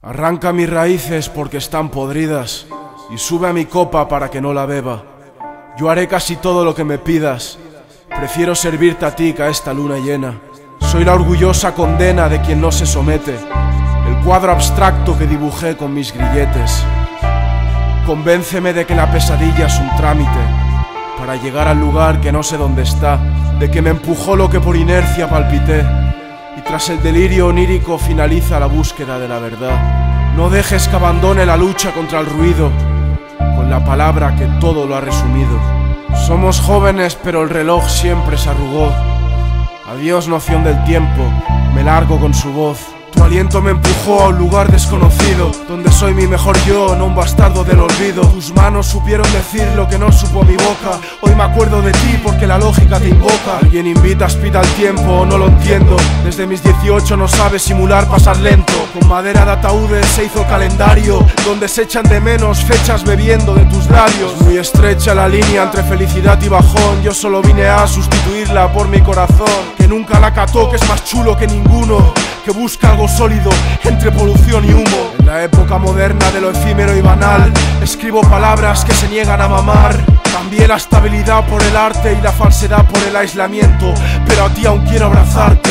Arranca mis raíces porque están podridas y sube a mi copa para que no la beba. Yo haré casi todo lo que me pidas, prefiero servirte a ti que a esta luna llena. Soy la orgullosa condena de quien no se somete, el cuadro abstracto que dibujé con mis grilletes. Convénceme de que la pesadilla es un trámite para llegar al lugar que no sé dónde está, de que me empujó lo que por inercia palpité, y tras el delirio onírico finaliza la búsqueda de la verdad. No dejes que abandone la lucha contra el ruido, con la palabra que todo lo ha resumido. Somos jóvenes pero el reloj siempre se arrugó. Adiós noción del tiempo, me largo con su voz. Tu aliento me empujó a un lugar desconocido, donde soy mi mejor yo, no un bastardo del olvido. Tus manos supieron decir lo que no supo mi boca. Hoy me acuerdo de ti porque la lógica te invoca. Alguien invita, aspira al tiempo, no lo entiendo. Desde mis 18 no sabes simular pasar lento. Con madera de ataúdes se hizo calendario, donde se echan de menos fechas bebiendo de tus labios. Muy estrecha la línea entre felicidad y bajón. Yo solo vine a sustituirla por mi corazón, que nunca la cató, que es más chulo que ninguno, que busca algo sólido entre polución y humo. En la época moderna de lo efímero y banal, escribo palabras que se niegan a mamar. Cambié la estabilidad por el arte y la falsedad por el aislamiento, pero a ti aún quiero abrazarte.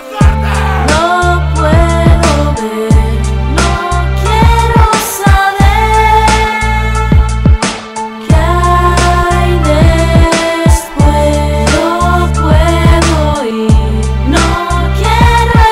No puedo ver, no quiero saber qué hay después. No puedo ir, no quiero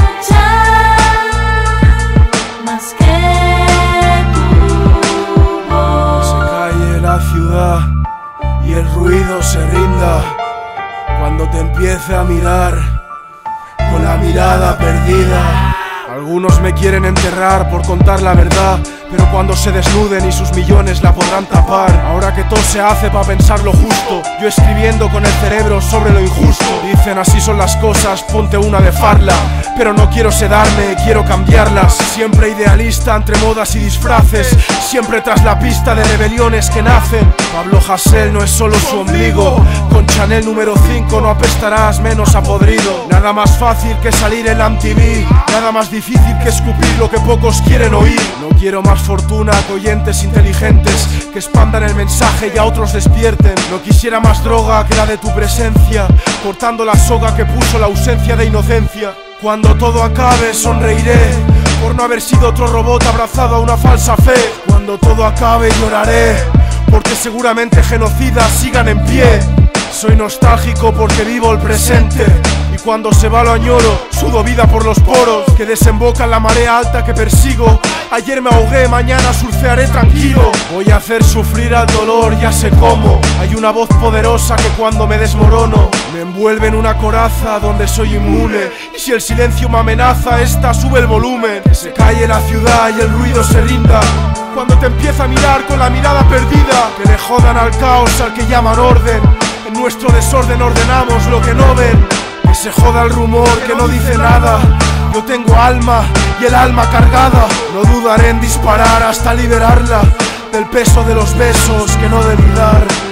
escuchar más que tu voz. Se calle la ciudad y el ruido se rinda cuando te empiece a mirar con la mirada perdida. Algunos me quieren enterrar por contar la verdad, pero cuando se desnuden y sus millones la podrán tapar. Ahora que todo se hace para pensar lo justo, yo escribiendo con el cerebro sobre lo injusto. Dicen así son las cosas, ponte una de farla, pero no quiero sedarme, quiero cambiarlas. Siempre idealista entre modas y disfraces, siempre tras la pista de rebeliones que nacen. Pablo Hasél no es solo su ombligo, con Chanel número 5 no apestarás menos a podrido. Nada más fácil que salir en la MTV, nada más difícil que escupir lo que pocos quieren oír. No quiero más fortuna que oyentes inteligentes que expandan el mensaje y a otros despierten. No quisiera más droga que la de tu presencia, cortando la soga que puso la ausencia de inocencia. Cuando todo acabe sonreiré por no haber sido otro robot abrazado a una falsa fe. Cuando todo acabe lloraré porque seguramente genocidas sigan en pie. Soy nostálgico porque vivo el presente, y cuando se va lo añoro, sudo vida por los poros que desemboca en la marea alta que persigo. Ayer me ahogué, mañana surfearé tranquilo. Voy a hacer sufrir al dolor, ya sé cómo. Hay una voz poderosa que cuando me desmorono me envuelve en una coraza donde soy inmune, y si el silencio me amenaza, esta sube el volumen. Que se calle la ciudad y el ruido se rinda cuando te empieza a mirar con la mirada perdida. Que le jodan al caos al que llaman orden, en nuestro desorden ordenamos lo que no ven. Que se joda el rumor que no dice nada. Yo tengo alma y el alma cargada. No dudaré en disparar hasta liberarla del peso de los besos que no debí dar.